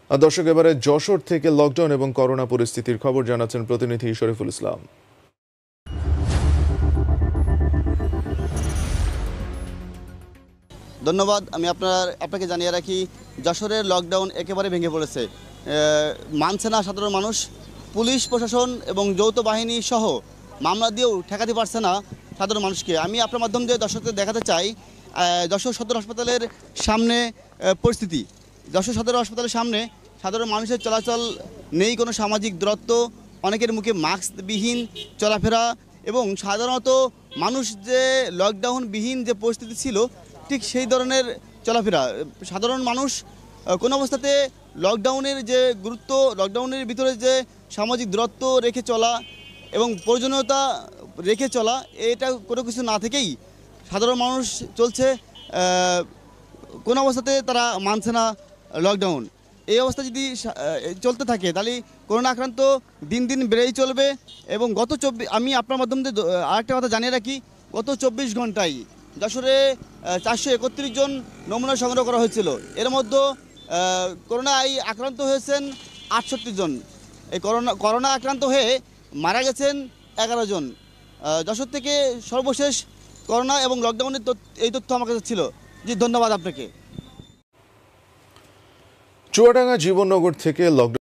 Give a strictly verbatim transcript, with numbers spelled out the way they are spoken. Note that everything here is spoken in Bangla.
দর্শক, এবারে যশোর থেকে লকডাউন এবং করোনা পরিস্থিতির খবর জানাচ্ছেন প্রতিনিধি শরীফুল ইসলাম। ধন্যবাদ। আমি আপনার আপনাকে জানিয়ে রাখি, যশোরের লকডাউন একেবারে ভেঙে পড়েছে। মানছে না সাধারণ মানুষ। পুলিশ প্রশাসন এবং যৌথ বাহিনী সহ মামলা দিয়েও ঠেকাতে পারছে না সাধারণ মানুষকে। আমি আপনার মাধ্যম দিয়ে দর্শকদের দেখাতে চাই যশোর সদর হাসপাতালের সামনে পরিস্থিতি। যশোর সদর হাসপাতালের সামনে সাধারণ মানুষের চলাচল নেই, কোনো সামাজিক দূরত্ব, অনেকের মুখে মাস্কবিহীন চলাফেরা এবং সাধারণত মানুষ যে লকডাউনবিহীন যে পরিস্থিতি ছিল ঠিক সেই ধরনের চলাফেরা। সাধারণ মানুষ কোনো অবস্থাতে লকডাউনের যে গুরুত্ব, লকডাউনের ভিতরে যে সামাজিক দূরত্ব রেখে চলা এবং প্রয়োজনীয়তা রেখে চলা, এটা কোনো কিছু না থেকেই সাধারণ মানুষ চলছে। কোনো অবস্থাতে তারা মানছে না লকডাউন। এই অবস্থা যদি চলতে থাকে তাহলে করোনা আক্রান্ত দিন দিন বেড়েই চলবে। এবং গত চব্বিশ আমি আপনার মাধ্যমে আরেকটা কথা জানিয়ে রাখি, গত চব্বিশ ঘন্টায় যশোরে চারশো একত্রিশ জন নমুনা সংগ্রহ করা হয়েছিল। এর মধ্যে করোনায় আক্রান্ত হয়েছেন আটষট্টি জন। এই করোনা করোনা আক্রান্ত হয়ে মারা গেছেন এগারো জন। যশোর থেকে সর্বশেষ করোনা এবং লকডাউনের এই তথ্য আমার কাছে ছিল। জি, ধন্যবাদ আপনাকে। চুয়াডাঙ্গা জীবননগর থেকে লকডাউন